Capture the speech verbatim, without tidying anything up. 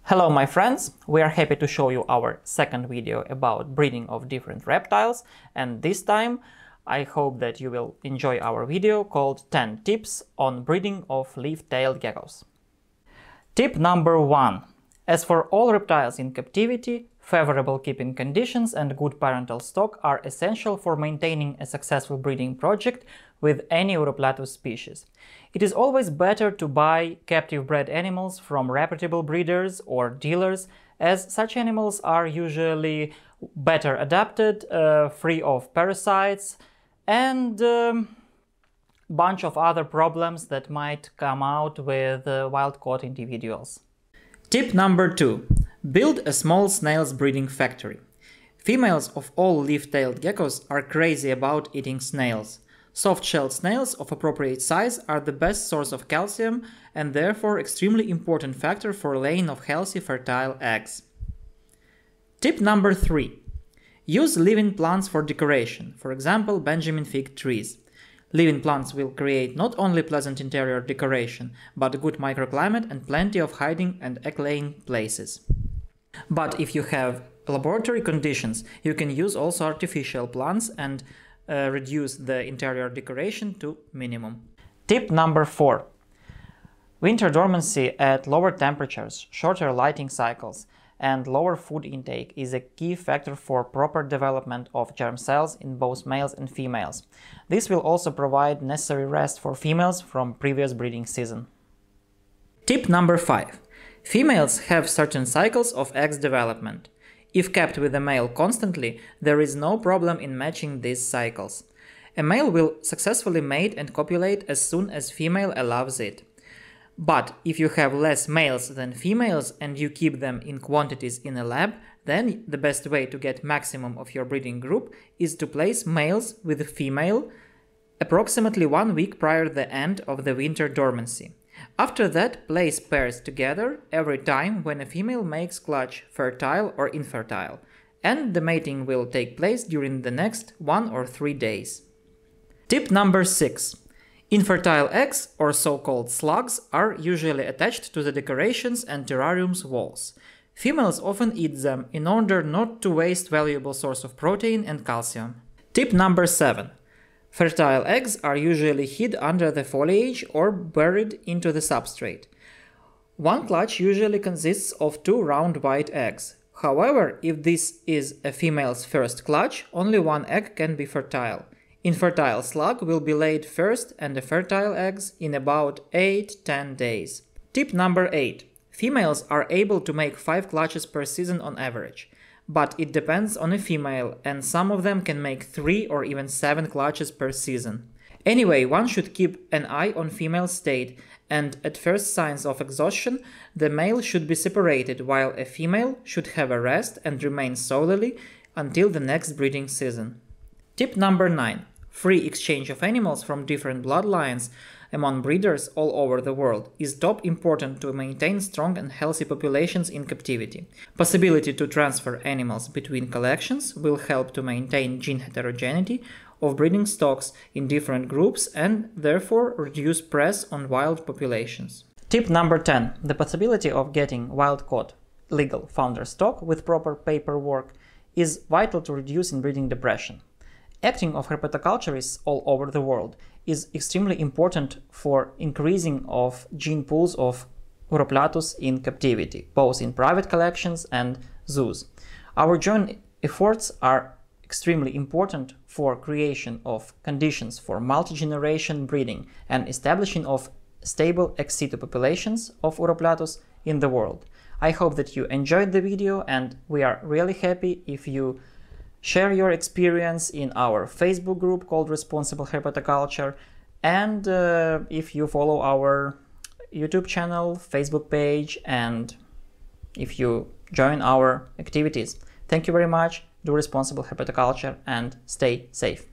Hello my friends, we are happy to show you our second video about breeding of different reptiles, and this time I hope that you will enjoy our video called ten tips on breeding of leaf-tailed geckos. Tip number one. As for all reptiles in captivity, favorable keeping conditions and good parental stock are essential for maintaining a successful breeding project with any Uroplatus species. It is always better to buy captive bred animals from reputable breeders or dealers, as such animals are usually better adapted, uh, free of parasites and a um, bunch of other problems that might come out with uh, wild-caught individuals. Tip number two. Build a small snails breeding factory. Females of all leaf-tailed geckos are crazy about eating snails. Soft-shelled snails of appropriate size are the best source of calcium and therefore extremely important factor for laying of healthy fertile eggs. Tip number three. Use living plants for decoration, for example Benjamin fig trees. Living plants will create not only pleasant interior decoration, but good microclimate and plenty of hiding and egg-laying places. But if you have laboratory conditions, you can use also artificial plants and uh, reduce the interior decoration to minimum. Tip number four. Winter dormancy at lower temperatures, shorter lighting cycles, and lower food intake is a key factor for proper development of germ cells in both males and females. This will also provide necessary rest for females from previous breeding season. Tip number five. Females have certain cycles of eggs development. If kept with a male constantly, there is no problem in matching these cycles. A male will successfully mate and copulate as soon as female allows it. But if you have less males than females and you keep them in quantities in a lab, then the best way to get maximum of your breeding group is to place males with a female approximately one week prior to the end of the winter dormancy. After that, place pairs together every time when a female makes clutch fertile or infertile, and the mating will take place during the next one or three days. Tip number six. Infertile eggs, or so-called slugs, are usually attached to the decorations and terrarium's walls. Females often eat them in order not to waste valuable source of protein and calcium. Tip number seven. Fertile eggs are usually hid under the foliage or buried into the substrate. One clutch usually consists of two round white eggs. However, if this is a female's first clutch, only one egg can be fertile. Infertile slug will be laid first and the fertile eggs in about eight to ten days. Tip number eight. Females are able to make five clutches per season on average, but it depends on a female and some of them can make three or even seven clutches per season. Anyway, one should keep an eye on female state, and at first signs of exhaustion, the male should be separated while a female should have a rest and remain solely until the next breeding season. Tip number nine. Free exchange of animals from different bloodlines among breeders all over the world is top important to maintain strong and healthy populations in captivity. Possibility to transfer animals between collections will help to maintain gene heterogeneity of breeding stocks in different groups and therefore reduce press on wild populations. Tip number ten. The possibility of getting wild-caught legal founder stock with proper paperwork is vital to reduce inbreeding depression. Acting of herpetoculturists all over the world is extremely important for increasing of gene pools of Uroplatus in captivity, both in private collections and zoos. Our joint efforts are extremely important for creation of conditions for multi-generation breeding and establishing of stable ex situ populations of Uroplatus in the world. I hope that you enjoyed the video, and we are really happy if you share your experience in our Facebook group called Responsible Herpetoculture, and uh, if you follow our YouTube channel, Facebook page, and if you join our activities. Thank you very much, do responsible herpetoculture and stay safe.